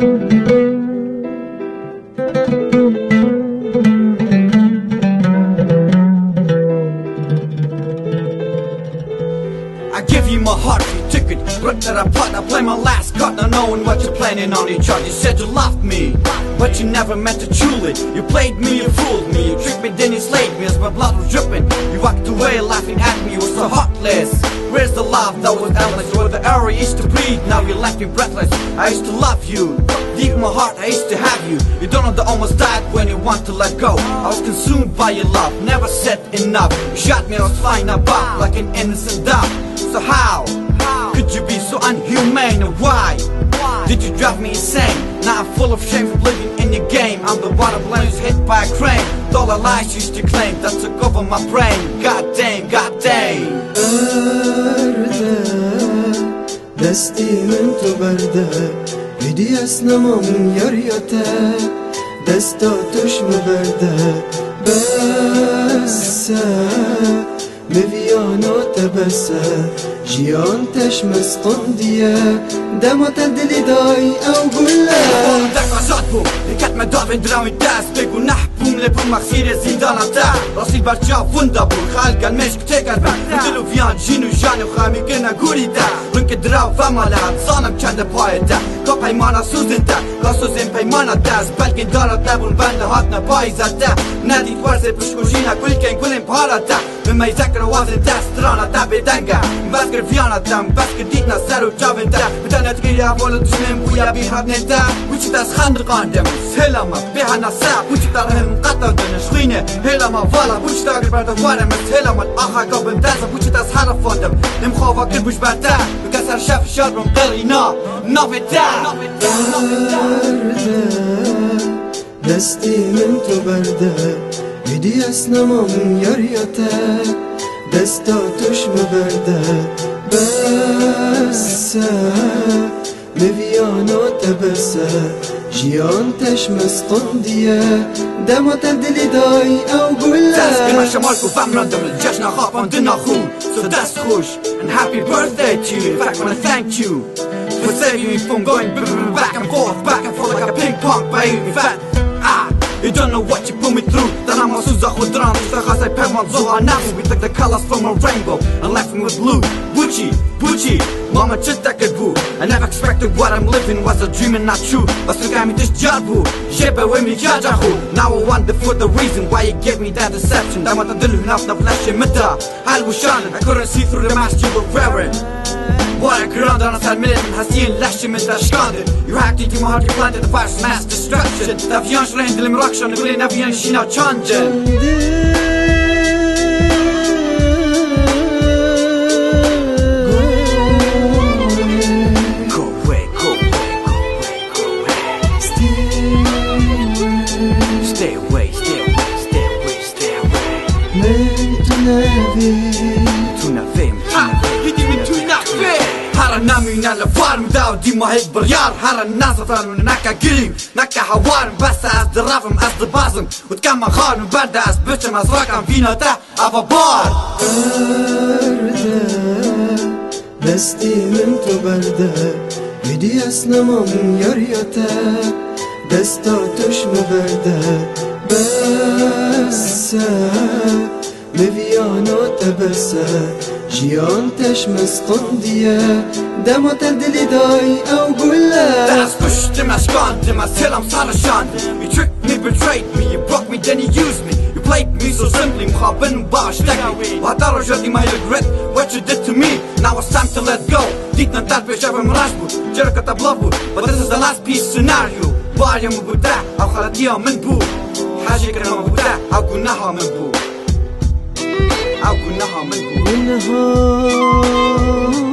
I give you my heart, you took it, ripped it apart. I play my last card, not knowing what you're planning on each other. You said you loved me, but you never meant to truly. You played me, you fooled me, you tricked me, then you slayed me as my blood was dripping. You walked away laughing at me, you were so heartless. Where's the love that was endless? Where the air I used to breathe, now you left me breathless. I used to love you, deep in my heart I used to have you. You don't know that almost died when you want to let go. I was consumed by your love, never said enough. You shot me, I was flying above like an innocent dove. So how could you be so unhumane, and why did you drive me insane? Now I'm full of shame for living in your game. I'm the one who blames hit by a crane. All the lies you used to claim that took over my brain. God damn, god damn. دستي من تو برده بدي اسنمم يريته دستاتش مبرده بس مفيانو تبسه جيان تشمس قنديه دمت الدلي داي او قله دك آزاد بوم یکت من داوین درامی دست بگو نه بوم لبوم مخصیر زندانم ده راستی برچا وندا بون خالق المشک تکر بن دلو ویان جینو جانو خامی گنا گوری ده رنک دراو فمالات زانم چند پای ده که پیمانا سوزن ده لاسوزن پیمانا دست بلکه دارد نبون بنده هات نپای زده ندید ورزه پشکوشینا کلکن کلن پارا ده مما يذكر وازن دست رانا تابي دنگا بسكر فيانا دم بسكر ديتنا سرو جاوين دا بدانا تغيري أولا دشمن بويا بيهاب ندا وچي تاس خاندقان دم هلما بيها نسا وچي تارهم قطع دن شغينه هلما والا وچي تاقر برد وارم هلما آخا قابل دازا وچي تاس حرف دم نمخوفا كربوش بردا بكسر شاف شارم قرينا نافتا دستي من تو برده بدي اسنمم يريته دستاتش مبرده بس مفيانو تبسه جيان تشمس قنديه دمت الدلي داي او قله دست بما شمالكو فهم راندم الجشن خاپم دنا خون so that's خوش and happy birthday to you. In fact I wanna thank you for saving me from going back and forth like a ping pong baby. In fact you don't know what you put me through. That I'm a Suza Khudran, I pay my Zoha Nazi. We took the colors from a rainbow and left me with blue. Bucci, mama just that good boo. I never expected what I'm living was a dream and not true. But still got me this job boo. Sheba with me jajahu. Now I wonder for the reason why you gave me that deception. That what I did enough to flash in meta. I was shining, I couldn't see through the mask you were wearing. What a ground on us admitted and has seen lash him in the shkanded. You hacked into my heart, you planted the fire's mass destruction. The avion shrain dilim rakshan, the gulin avion shina chanjin. Go away. Stay away. Namina la farm dao di ma hek بريار حار الناس طال من نكا قريم نكا حوارم بس از درافم از دبازم وتكما خارم برد از بچم از راكم فينا تا ابا بار دستي من تو برده بدي اسنمم يريته دستاتش مبرده بس مفيانو تبسه جيان تشمس قنديه دمت الدلي داي او قله That's pushed to my scorn, to my till I'm salashan. You tricked me, betrayed me, you broke me, then you used me. You played me so simply, مخابن وباشتكي وهترجعني my regret what you did to me. Now it's time to let go. ديتنا نتعرف شايف مراشبو جركة بلافو. But this is the last piece scenario. باريا مبتاع او خلطيها من بو حاجة كنا مبتاع او كناها من بو أو كناها من بو